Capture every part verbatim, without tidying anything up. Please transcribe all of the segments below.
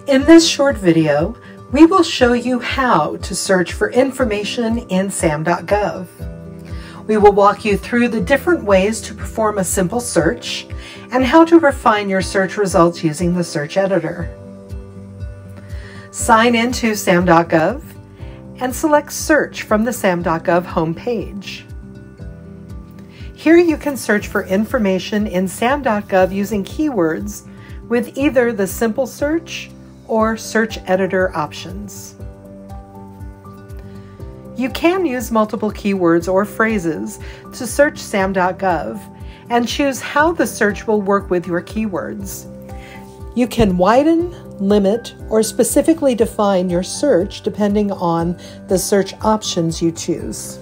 In this short video, we will show you how to search for information in SAM dot gov. We will walk you through the different ways to perform a simple search and how to refine your search results using the search editor. Sign in to SAM dot gov and select Search from the SAM dot gov homepage. Here you can search for information in SAM dot gov using keywords with either the simple search or search editor options. You can use multiple keywords or phrases to search SAM dot gov and choose how the search will work with your keywords. You can widen, limit, or specifically define your search depending on the search options you choose.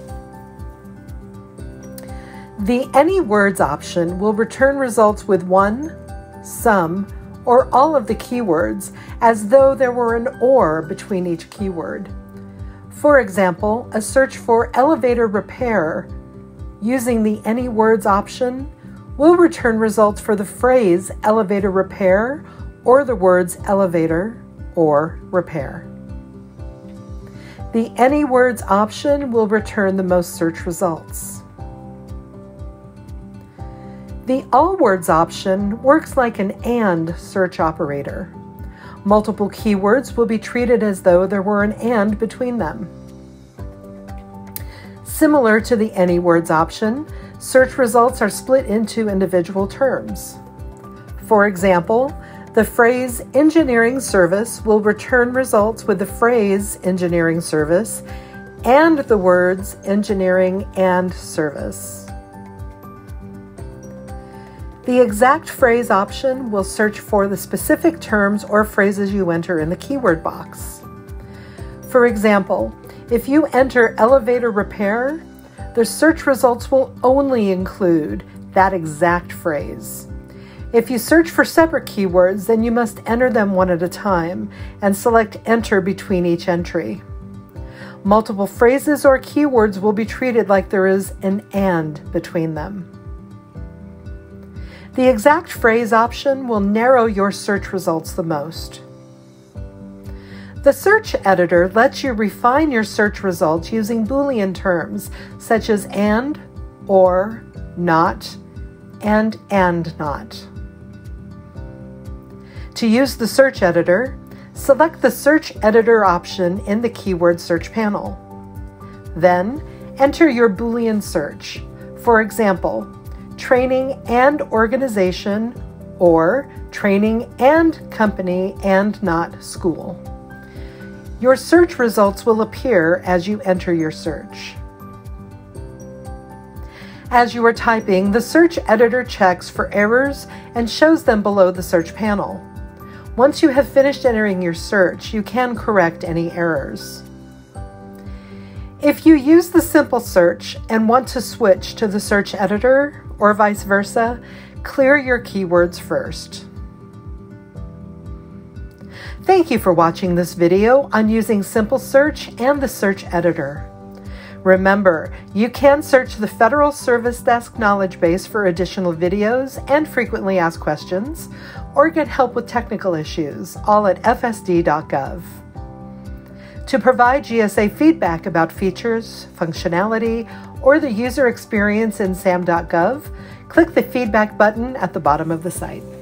The Any Words option will return results with one, some, or all of the keywords as though there were an or between each keyword. For example, a search for elevator repair using the Any Words option will return results for the phrase elevator repair or the words elevator or repair. The Any Words option will return the most search results. The All Words option works like an AND search operator. Multiple keywords will be treated as though there were an AND between them. Similar to the Any Words option, search results are split into individual terms. For example, the phrase engineering service will return results with the phrase engineering service and the words engineering and service. The exact phrase option will search for the specific terms or phrases you enter in the keyword box. For example, if you enter elevator repair, the search results will only include that exact phrase. If you search for separate keywords, then you must enter them one at a time and select Enter between each entry. Multiple phrases or keywords will be treated like there is an AND between them. The exact phrase option will narrow your search results the most. The search editor lets you refine your search results using Boolean terms such as and, or, not, and and not. To use the search editor, select the search editor option in the keyword search panel. Then enter your Boolean search. For example, training and organization, or training and company and not school. Your search results will appear as you enter your search. As you are typing, the search editor checks for errors and shows them below the search panel. Once you have finished entering your search, you can correct any errors. If you use the simple search and want to switch to the search editor, or vice versa, clear your keywords first. Thank you for watching this video on using Simple Search and the search editor. Remember, you can search the Federal Service Desk Knowledge Base for additional videos and frequently asked questions, or get help with technical issues, all at F S D dot gov. To provide G S A feedback about features, functionality, or the user experience in SAM dot gov, click the feedback button at the bottom of the site.